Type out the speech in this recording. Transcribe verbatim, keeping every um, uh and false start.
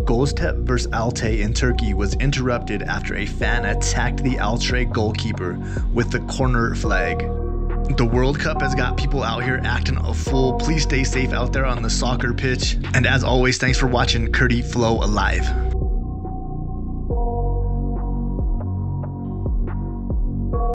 Göztepe versus Altay in Turkey was interrupted after a fan attacked the Altay goalkeeper with the corner flag. The World Cup has got people out here acting a fool. Please stay safe out there on the soccer pitch. And as always, thanks for watching Curdy Flow Alive.